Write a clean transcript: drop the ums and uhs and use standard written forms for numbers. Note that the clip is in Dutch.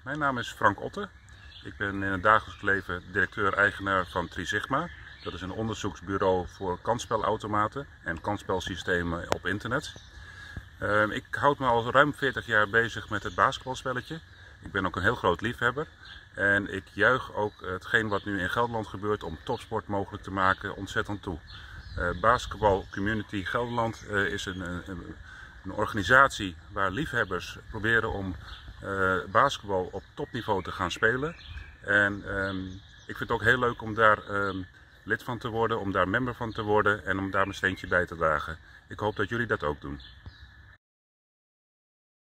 Mijn naam is Frank Otte. Ik ben in het dagelijks leven directeur-eigenaar van Trisigma. Dat is een onderzoeksbureau voor kansspelautomaten en kansspelsystemen op internet. Ik houd me al ruim 40 jaar bezig met het basketbalspelletje. Ik ben ook een heel groot liefhebber. En ik juich ook hetgeen wat nu in Gelderland gebeurt om topsport mogelijk te maken ontzettend toe. Basketbal Community Gelderland is een organisatie waar liefhebbers proberen om basketbal op topniveau te gaan spelen. En ik vind het ook heel leuk om daar lid van te worden, om daar member van te worden en om daar mijn steentje bij te dragen. Ik hoop dat jullie dat ook doen.